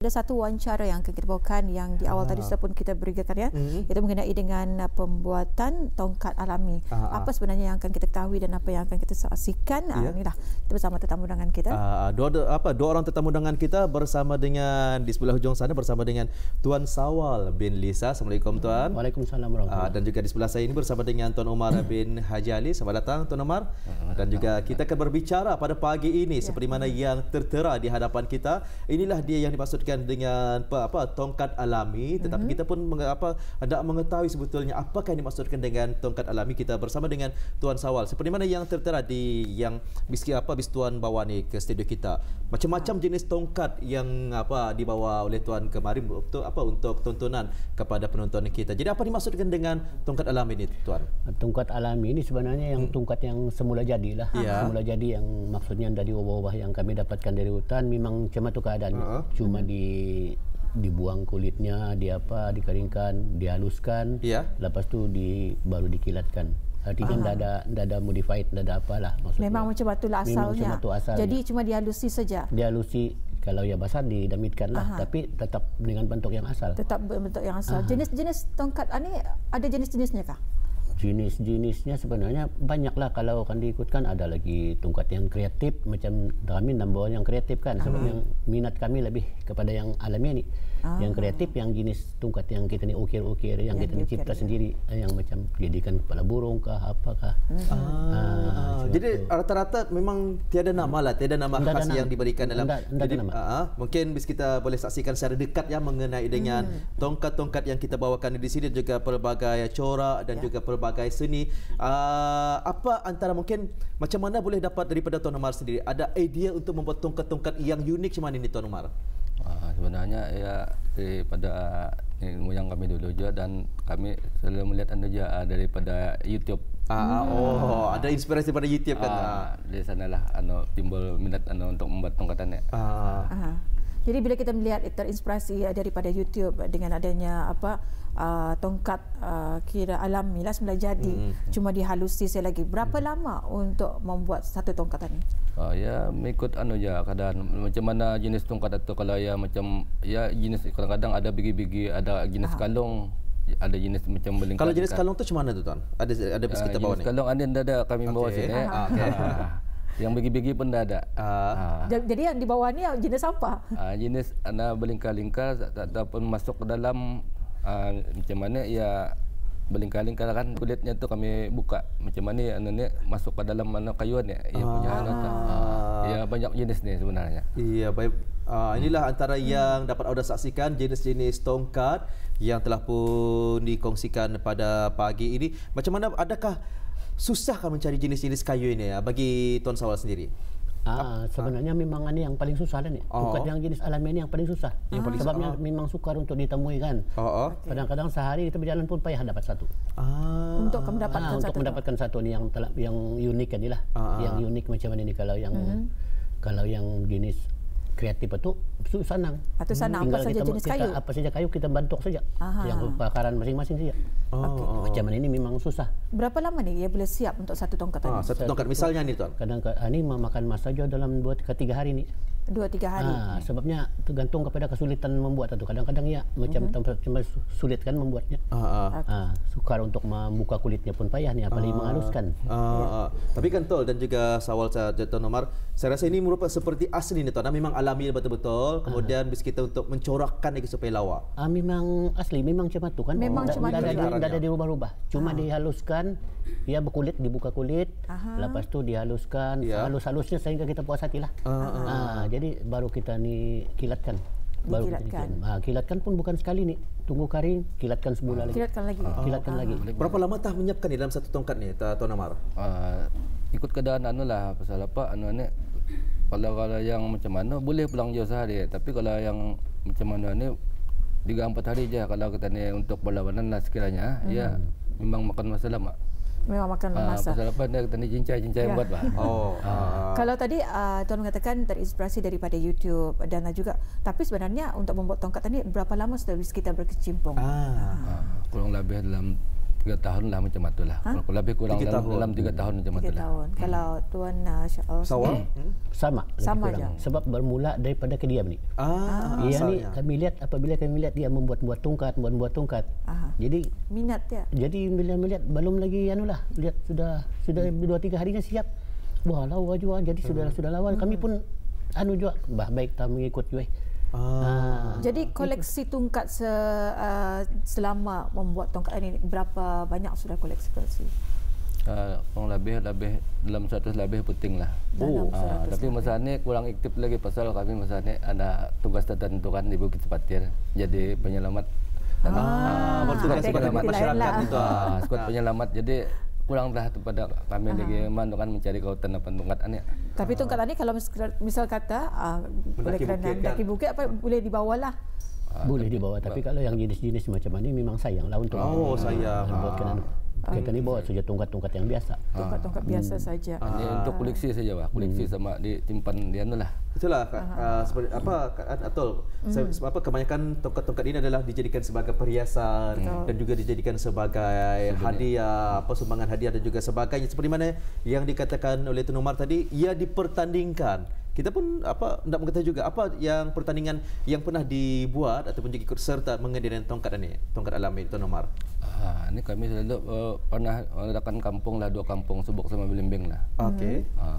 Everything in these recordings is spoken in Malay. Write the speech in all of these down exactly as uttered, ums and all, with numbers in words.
ada satu wawancara yang kita bawakan yang di awal ah. tadi sudah pun kita berikan ya, mm-hmm. itu mengenai dengan uh, pembuatan tongkat alami. Ah, apa ah. sebenarnya yang akan kita ketahui dan apa yang akan kita saksikan? Yeah. Uh, inilah kita bersama tetamu undangan kita. Uh, dua apa dua orang tetamu undangan kita bersama dengan di sebelah hujung sana bersama dengan Tuan Sawal bin Lisa. Assalamualaikum Tuan. Waalaikumsalam warahmatullahi. Uh, dan juga di sebelah saya ini bersama dengan Tuan Omar bin Haji Ali. Selamat datang Tuan Omar. Dan juga kita akan berbicara pada pagi ini yeah. seperti mana yang tertera di hadapan kita. Inilah dia yang dimaksudkan dengan apa, apa tongkat alami, tetapi mm-hmm. kita pun apa hendak mengetahui sebetulnya apakah yang dimaksudkan dengan tongkat alami. Kita bersama dengan Tuan Sawal. Seperti mana yang tertera di yang bis apa bis Tuan bawa ni ke studio kita. Macam-macam jenis tongkat yang apa dibawa oleh Tuan kemarin untuk apa untuk tontonan kepada penonton kita. Jadi apa dimaksudkan dengan tongkat alami ini Tuan? Tongkat alami ini sebenarnya yang hmm. tongkat yang semula jadilah. Yeah. Semula jadi yang maksudnya dari wabah-wabah yang kami dapatkan dari hutan memang macam itu keadaannya. Uh-huh. Cuma di dibuang kulitnya, di apa, dikeringkan, dihaluskan, yeah. lepas tu di baru dikilatkan. Artinya tidak ada tidak ada modified, tidak ada apalah maksudnya. Memang macam itulah asalnya. Macam asalnya. Jadi cuma dihalusi saja. Dihalusi, kalau ya basah didamitkan lah, Aha. tapi tetap dengan bentuk yang asal. Tetap bentuk yang asal. Jenis-jenis tongkat ini ada jenis-jenisnya kah? Jenis-jenisnya sebenarnya banyaklah. Kalau akan diikutkan ada lagi tongkat yang kreatif, macam kami nambah yang kreatif kan, sebab yang minat kami lebih kepada yang alami ni. Ah. Yang kreatif, yang jenis tongkat yang kita ni ukir-ukir, yang, yang kita ni cipta ya. sendiri, yang macam jadikan kepala burung kah, apakah. Hmm. Ah. Ah, jadi rata-rata memang tiada nama lah, tiada nama Anda khas nama. yang diberikan dalam. Anda, anda jadi, nama. Uh, mungkin bis kita boleh saksikan secara dekat ya mengenai dengan hmm. tongkat-tongkat yang kita bawakan di sini, juga pelbagai corak dan ya. juga pelbagai seni. Uh, apa antara mungkin macam mana boleh dapat daripada Tuan Omar sendiri? Ada idea untuk membuat tongkat-tongkat yang unik macam mana ini Tuan Omar? Uh, sebenarnya ya daripada ilmu yang kami dulu juga, dan kami selalu melihat anda juga uh, daripada YouTube. Ah, hmm. Oh, ada inspirasi daripada YouTube kan? Uh, dari sanalah anu timbul minat anu untuk membuat tongkatannya. Ah. Uh. Jadi bila kita melihat terinspirasi daripada YouTube dengan adanya apa uh, tongkat uh, kira alami lah semula jadi, hmm. cuma dihalusi saya lagi. Berapa hmm. lama untuk membuat satu tongkat ini? Oh, ya mengikut anu ya keadaan macam mana jenis tongkat itu. Kalau ya macam ya jenis kadang-kadang ada bigi-bigi, ada jenis Aha. kalung, ada jenis macam belingkar. Kalau jenis kalung tu macam mana tu Tuan? Ada ada bis kita uh, bawa jenis ni. Kalung ada ada kami okay. bawa sini. Ah, okay. Yang begi-begi pun dah ada. Uh. Jadi yang di bawah ni jenis apa? Uh, jenis anda berlingkar-lingkar ataupun masuk ke dalam uh, macam mana ya berlingkar-lingkar kan kulitnya tu kami buka macam mana anu ni masuk ke dalam mana kayuan ya. Ia punya anu tu. Uh, ya banyak jenis ni sebenarnya. Iya baik. Uh, inilah antara hmm. yang dapat anda saksikan jenis-jenis tongkat yang telah pun dikongsikan pada pagi ini. Macam mana, adakah susahkah mencari jenis-jenis kayu ini ya bagi Tuan Sawal sendiri? Ah, sebenarnya ah. memang ini yang paling susah ni. Oh. Tongkat yang jenis alami ini yang paling susah. Yang paling sebabnya oh. memang sukar untuk ditemui kan. Oh, oh. Kadang-kadang sehari kita berjalan pun payah dapat satu. Ah. Untuk mendapatkan ah, satu. Untuk mendapatkan satu ni yang telah, yang unik kan inilah. Ah. Yang unik macam mana ni kalau yang mm-hmm. kalau yang jenis kreatif itu senang. Atau senang apa saja jenis kita, kayu. Apa saja kayu kita bentuk saja. Aha. Yang bakaran masing-masing saja. Oh, okay. Macam mana ini memang susah. Berapa lama ni dia boleh siap untuk satu tongkat ah, tadi? Satu tongkat misalnya ni Tuan. Kadang ini memakan masa saja dalam dua ke tiga hari ni. Dua tiga hari. Ah, sebabnya tergantung kepada kesulitan membuat itu. Kadang-kadang ya macam uh-huh. cuma sulit kan membuatnya. Ah, ah. Ah, sukar untuk membuka kulitnya pun payah ni, apalagi ah, menghaluskan. Ah, ya. ah. Tapi kan Tol dan juga Sawal Tuan Omar, saya rasa ini merupakan seperti asli ni Tuan. Memang alami betul-betul. Kemudian ah. bis kita untuk mencorakkan lagi supaya lawa. Ah, memang asli, memang macam itu kan. Memang macam itu. Tidak ada dirubah-rubah. Cuma ah. dihaluskan, ya berkulit, dibuka kulit. Aha. Lepas tu dihaluskan, ya. halus-halusnya sehingga kita puas hati lah. Ah, ah. Ah, jadi baru kita ni kilatkan. Baru kilatkan. Ah, kilatkan pun bukan sekali ni. Tunggu kering, kilatkan sebulan ah. lagi. Kilatkan lagi. Ah. Kilatkan ah. lagi. Berapa lama tah menyiapkan ni dalam satu tongkat ni, Tuan Omar? Uh, ikut keadaan anu lah, pasal apa anu ni. Kalau kalau yang macam mana boleh pulang jauh sehari, tapi kalau yang macam mana ni tiga empat hari je kalau kita ni untuk perlawanan lah sekiranya, hmm. ya memang makan masa lama. Memang makan masa. Pasal apa dia kita ni cincai-cincai ya. buat bah. Oh. Uh. Kalau tadi uh, Tuan mengatakan terinspirasi daripada YouTube dan juga, tapi sebenarnya untuk membuat tongkat tadi berapa lama sudah kita berkecimpung? Ah. Uh, kurang lebih dalam tiga tahun lah macam itulah. Ha? Lebih kurang tiga dalam, dalam tiga tahun macam itulah. Tiga tahun. Hmm. Kalau Tuan uh, Sawal hmm. sama. Sama aja. Sebab bermula daripada kediam ni. Ah, ia ni kami lihat apabila kami lihat dia membuat-buat tongkat, membuat tongkat. Aha. Jadi minat dia. Jadi bila melihat belum lagi anulah, lihat sudah sudah dua tiga harinya siap. Wah, lawa juga. Jadi hmm. sudah sudah lawa. Kami pun anu juga, bah baik tak mengikut juga. Ah. Jadi koleksi tongkat se, uh, selama membuat tongkat ini berapa banyak sudah koleksi koleksi? Uh, kurang lebih lebih dalam seratus lebih puting lah. Oh. Uh, tapi masa ni kurang aktif lagi pasal kami masa ni ada tugas tertentu kan di Bukit Sepatir jadi penyelamat. Dan, ah, uh, tugas penyelamat masyarakat itu. Uh, skuad penyelamat jadi kurang dah kepada kami Aha. lagi mandu kan mencari kautan apa tongkat ani. Tapi tongkat ani kalau misal kata uh, boleh kerana mendaki bukit apa boleh dibawa lah. Uh, boleh dibawa tapi kalau yang jenis-jenis macam ini memang sayang lah untuk oh sayang buatkan anu. Kita ni bawa saja tongkat-tongkat yang biasa. Tongkat-tongkat ah. biasa hmm. saja. Ini ah. untuk koleksi saja lah, koleksi hmm. sama disimpan di anu lah. Itulah uh, seperti apa Atul. Hmm. Sebab apa kebanyakan tongkat-tongkat ini adalah dijadikan sebagai perhiasan hmm. dan juga dijadikan sebagai Sebenarnya. hadiah, apa sumbangan hadiah dan juga sebagainya. Seperti mana yang dikatakan oleh Tun Umar tadi, ia dipertandingkan. Kita pun apa nak mengetahui juga apa yang pertandingan yang pernah dibuat ataupun juga ikut serta mengenai dengan tongkat ini, tongkat alami Tun Umar. Ah, ini kami selalu uh, pernah mengadakan kampung lah, dua kampung Subuk sama Belimbing lah. Okey. Ah,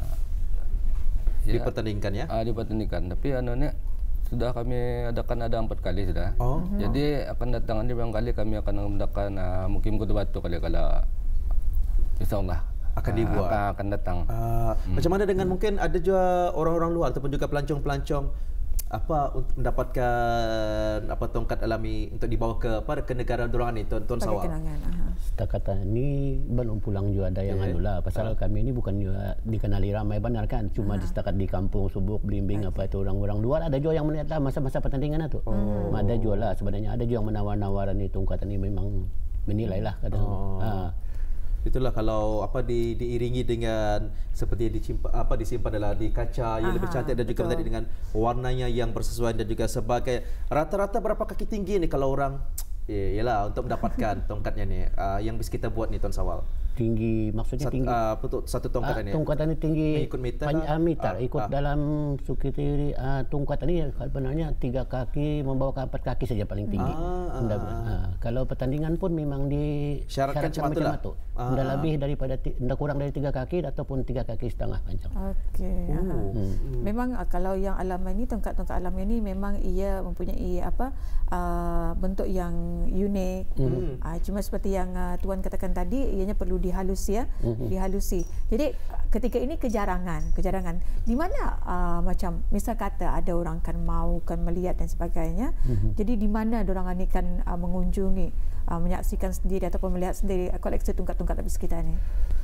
ya, dipertandingkan ya? Ah, dipertandingkan. Tapi anunya sudah kami adakan ada empat kali sudah. Oh. Jadi akan datang nanti beberapa kali kami akan mengadakan uh, mungkin Kutu Batu kali kalau insyaallah akan dibuat akan, akan datang. Uh, hmm. Macam mana dengan mungkin ada juga orang-orang luar ataupun juga pelancong-pelancong apa untuk mendapatkan apa tongkat alami untuk dibawa ke apa ke negara dorangan ni Tuan Tuan Sawal. Setakat ni belum pulang juga ada yang okay. anulah pasal uh. kami ni bukan juga dikenali ramai benar kan cuma uh. di setakat di kampung Subuk Belimbing okay. apa itu orang-orang luar ada juga yang melihat lah masa-masa pertandingan itu. Oh. Ada juga lah sebenarnya ada juga yang menawar-nawar ni tongkat ni memang menilai lah kadang. Oh. Ha. Itulah kalau apa di, diiringi dengan seperti disimpan apa disimpan adalah di kaca yang Aha, lebih cantik dan juga tadi dengan warnanya yang bersesuaian dan juga sebagai rata-rata berapa kaki tinggi ni kalau orang eh yalah untuk mendapatkan tongkatnya ni uh, yang bisa kita buat ni Tuan Sawal. Tinggi maksudnya Sat, tinggi uh, untuk satu tongkat uh, ini. Tongkat ini tinggi ikut meter. Panjang meter uh, ikut uh. dalam sukitiri uh, tongkat ini sebenarnya tiga kaki membawa ke empat kaki saja paling tinggi. Uh, uh, uh. Uh, kalau pertandingan pun memang disyaratkan macam itu. Tidak uh, lebih daripada tidak kurang dari tiga kaki ataupun tiga kaki setengah panjang. Okey. Uh. Uh. Hmm. Memang uh, kalau yang alam ini tongkat-tongkat alam ini memang ia mempunyai apa uh, bentuk yang unik. Hmm. Uh, cuma seperti yang uh, Tuan katakan tadi ianya perlu dihalusi ya, uh-huh. dihalusi. Jadi ketika ini kejarangan, kejarangan di mana uh, macam misal kata ada orang kan mau kan melihat dan sebagainya. Uh-huh. Jadi di mana orang ini kan uh, mengunjungi, uh, menyaksikan sendiri ataupun melihat sendiri uh, koleksi tongkat-tongkat habis kita ni.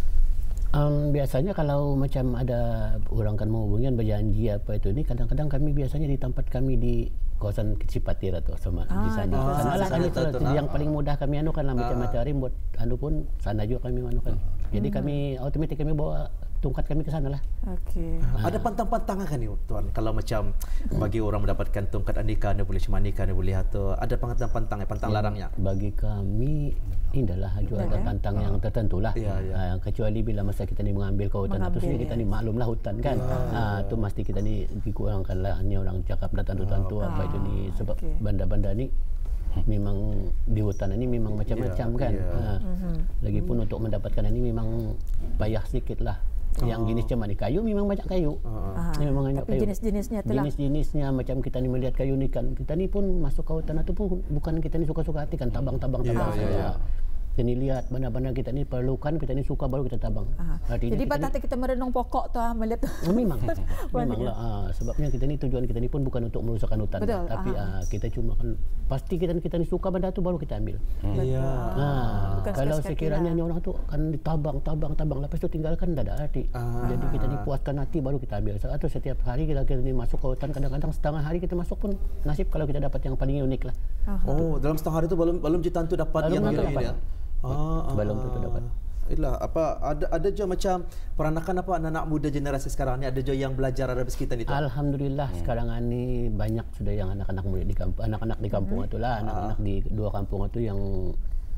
Um, biasanya kalau macam ada orang kan menghubungi berjanji apa itu ni kadang-kadang kami biasanya di tempat kami di kawasan Cipatir atau sama ah, di sana. Ah, sana lah kami itu yang paling mudah kami anukan lah macam matahari buat anu pun sana juga kami anukan. Jadi hmm. kami otomatis kami bawa tongkat kami ke sana lah. Okey. Ah. Ada pantang-pantangan kan ni Tuan kalau macam bagi orang mendapatkan tongkat andika dia boleh cuma nikah dia boleh atau ada pantang-pantang pantang ya, larangnya. Bagi kami indahlah juga ada pantang ah. yang tertentu lah. Ya, ya. Ah, kecuali bila masa kita ni mengambil ke hutan atau sini kita ni maklumlah hutan kan. Ya, ah tu ya. Mesti kita ni dikurangkanlah ni orang cakap datang tertentu ah. apa itu ni sebab okay. benda-benda ni memang di hutan ini memang macam-macam yeah, kan. Yeah. Ha. Mm-hmm. Lagipun mm-hmm. untuk mendapatkan ini memang payah sedikitlah. Oh. Yang jenis macam ni kayu memang banyak kayu. Uh-huh. Ini memang banyak kayu. Jenis-jenisnya telah. Jenis-jenisnya macam kita ni melihat kayu ni kan. Kita ni pun masuk ke hutan itu pun bukan kita ni suka-suka hati kan tabang-tabang tabang. Yeah, yeah, yeah. Kita ni lihat benda-benda kita ni perlukan, kita ni suka baru kita tabang. Jadi pada kita, kita merenung pokok tu ah melihat. Memang. Memanglah ah, sebabnya kita ni tujuan kita ni pun bukan untuk merusakkan hutan. Betul. Tapi ah, kita cuma kan pasti kita ni kita ni suka benda tu baru kita ambil. Iya. Ah, kalau sekiranya lah. Orang tu kan ditabang, tabang, tabang lepas tu tinggalkan tak ada arti. Ah. Jadi kita ni puaskan hati baru kita ambil. Atau setiap hari kita, kita ni masuk ke hutan kadang-kadang setengah hari kita masuk pun nasib kalau kita dapat yang paling unik lah. Aha. Oh, dalam setengah hari tu belum belum jitantu dapat belum yang unik ya. Ah, belum tentu dapat. Itulah apa ada ada je macam peranakan apa anak-anak muda generasi sekarang ni ada je yang belajar Arab kita ni tu. Alhamdulillah hmm. sekarang ni banyak sudah yang anak-anak muda di kampung, anak-anak di kampung hmm. itulah, anak-anak ah. di dua kampung itu yang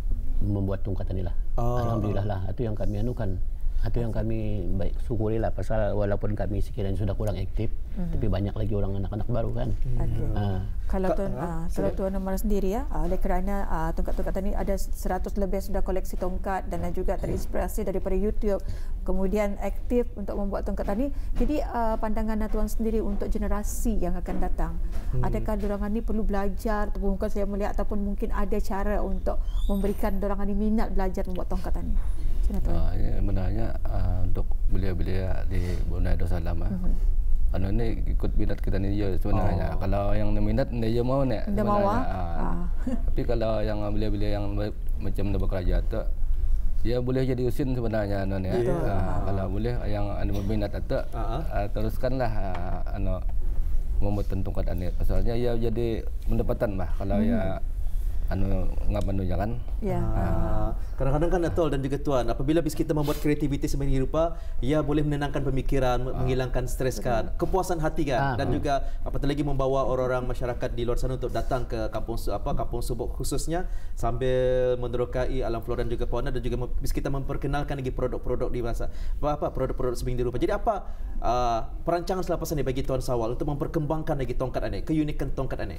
membuat tongkat ini lah. Oh. Alhamdulillah lah, itu yang kami anukan. Itu yang kami baik syukuri lah, pasal walaupun kami sekiranya sudah kurang aktif, mm-hmm. tapi banyak lagi orang anak-anak baru kan. Okay. Uh. Kalau tuan, uh, kalau tuan Omar sendiri ya, uh, oleh kerana uh, tongkat-tongkat ini ada seratus lebih sudah koleksi tongkat dan juga terinspirasi daripada YouTube, kemudian aktif untuk membuat tongkat ini. Jadi uh, pandangan tuan sendiri untuk generasi yang akan datang, hmm. adakah dorongan ini perlu belajar, ataupun bukan saya melihat, ataupun mungkin ada cara untuk memberikan dorongan ini minat belajar membuat tongkat ini? Uh, ya, sebenarnya uh, untuk belia-belia di Brunei Darussalam, uh-huh. anu ni ikut minat kita ni je sebenarnya. Oh. Kalau yang minat dia mau ni sebenarnya. Mau, uh, ah. Tapi kalau yang belia-belia yang macam dah bekerja tu, dia boleh jadi usin sebenarnya anu ni. Yeah. Uh, kalau boleh yang anu minat tu, uh-huh. uh, teruskanlah uh, anu membuat tongkat ini. Pasalnya ia jadi pendapatan bah kalau hmm. ya anu ngap anu jangan. Ya. Ah, kadang-kadang kan Atol dan juga Tuan, apabila bis kita membuat kreativiti sebenarnya rupa, ia boleh menenangkan pemikiran, ah. menghilangkan stres kan, kepuasan hati kan, ah. dan juga apatah lagi membawa orang-orang masyarakat di luar sana untuk datang ke kampung apa kampung Subuk khususnya sambil menerokai alam flora dan juga fauna, dan juga bis kita memperkenalkan lagi produk-produk di masa apa, apa produk-produk sebenarnya rupa. Jadi apa uh, perancangan selepas ini bagi Tuan Syawal untuk memperkembangkan lagi tongkat ini, keunikan tongkat ini?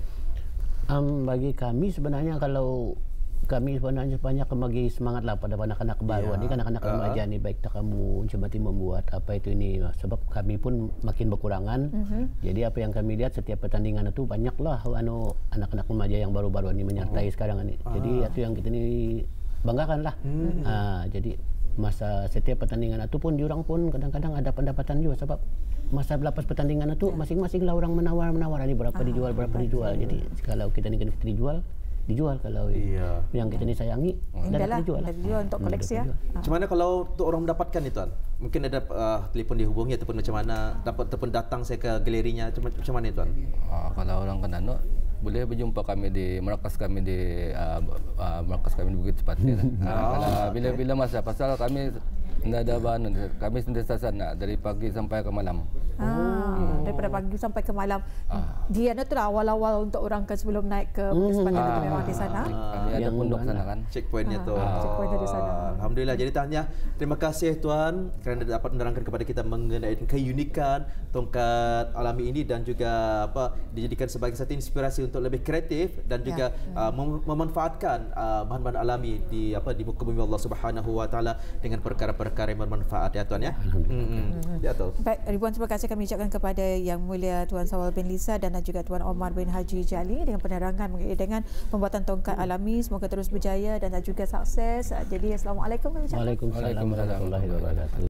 Um, bagi kami sebenarnya, kalau kami sebenarnya banyak bagi semangat lah pada anak-anak baru, yeah. ni anak-anak uh. remaja ni, baik tak kamu coba membuat apa itu ini, sebab kami pun makin berkurangan. Mm-hmm. Jadi apa yang kami lihat setiap pertandingan itu banyaklah anu anak-anak remaja yang baru-baru ini menyertai uh. sekarang ini. Uh. Jadi itu yang kita ni banggakan lah. Mm-hmm. Uh, jadi masa setiap pertandingan itu pun diorang pun kadang-kadang ada pendapatan juga, sebab masa lepas pertandingan itu masing-masing lah orang menawar-menawar ini berapa ah, dijual berapa dijual. Jadi kalau kita ni kita dijual dijual, kalau iya. yang kita ni sayangi dan dijual lah. Dijual untuk koleksi ya. Macam mana kalau untuk orang mendapatkan itu Tuan? Mungkin ada uh, telefon dihubungi ataupun macam mana dapat ataupun datang saya ke galerinya, macam mana Tuan? Uh, kalau orang kan anu boleh berjumpa kami di markas kami di uh, uh, markas kami di Bukit Sepati. uh, bila-bila masa, pasal kami tidak ada bahan, kami sentiasa nak dari pagi sampai ke malam. Ah, hmm. Daripada pagi sampai ke malam. Ah. Dia itu lah awal-awal untuk orang kan sebelum naik ke Bukit Sepati hmm. ah. memang di sana. Ah. Kami ada pondok sana kan. Checkpointnya ah. tu. Ah. Checkpointnya di sana. Alhamdulillah. Jadi tanya, terima kasih Tuan kerana dapat menerangkan kepada kita mengenai keunikan tongkat alami ini, dan juga apa dijadikan sebagai satu inspirasi untuk lebih kreatif dan juga ya. uh, mem memanfaatkan uh, bahan-bahan alami di apa di muka bumi Allah Subhanahu Wa Taala dengan perkara-perkara yang bermanfaat ya Tuan ya. Mm-hmm. Ya Tuan. Baik, ribuan terima kasih kami ucapkan kepada Yang Mulia Tuan Syawal bin Lisa dan juga Tuan Omar bin Haji Jali dengan penerangan mengenai dengan pembuatan tongkat alami. Semoga terus berjaya dan juga sukses. Jadi assalamualaikum. Waalaikumsalam warahmatullahi wabarakatuh.